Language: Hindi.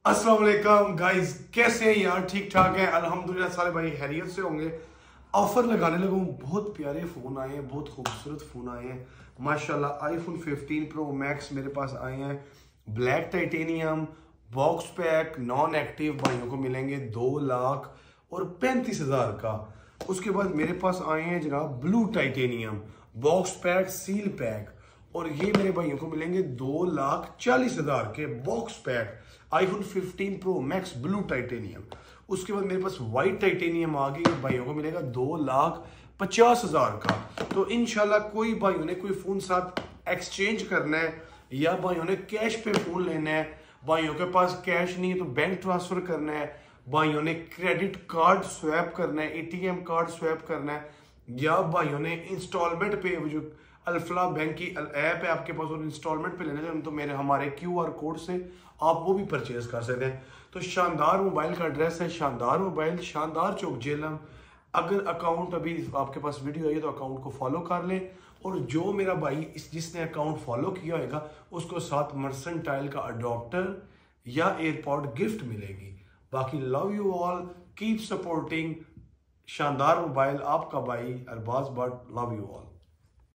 अस्सलाम वालेकुम गाइस, कैसे हैं यार? ठीक ठाक हैं अल्हम्दुलिल्लाह। सारे भाई हैरियत से होंगे। ऑफर लगाने लगा हूँ। बहुत प्यारे फ़ोन आए हैं, बहुत खूबसूरत फ़ोन आए हैं माशाल्लाह। आईफोन 15 प्रो मैक्स मेरे पास आए हैं। Black titanium box pack non active भाइयों को मिलेंगे 2,35,000 का। उसके बाद मेरे पास आए हैं जनाब blue titanium box pack seal pack, और ये मेरे भाइयों को मिलेंगे 2,40,000 के box pack iPhone 15 pro max blue titanium. उसके बाद मेरे पास वाइट टाइटेनियम आ गई, भाइयों को मिलेगा 2,50,000 का। तो इंशाल्लाह कोई भाइयों ने कोई फोन साथ एक्सचेंज करना है या भाइयों ने कैश पे फोन लेना है, भाइयों के पास कैश नहीं है तो बैंक ट्रांसफर करना है, भाइयों ने क्रेडिट कार्ड स्वैप करना है, एटीएम कार्ड स्वैप करना है, या भाइयों ने इंस्टॉलमेंट पे जो अल्फला बैंक की ऐप है आपके पास और इंस्टॉलमेंट पे लेने तो मेरे हमारे क्यूआर कोड से आप वो भी परचेज कर सकते हैं। तो शानदार मोबाइल का एड्रेस है शानदार मोबाइल, शानदार चौक जेलम। अगर अकाउंट अभी आपके पास वीडियो आई है तो अकाउंट को फॉलो कर लें, और जो मेरा भाई जिसने अकाउंट फॉलो किया होगा उसको साथ मर्सेंटाइल का अडॉप्टर या एयरपॉड गिफ्ट मिलेगी। बाकी love you all, keep supporting शानदार मोबाइल। आपका भाई Arbaz but, love you all.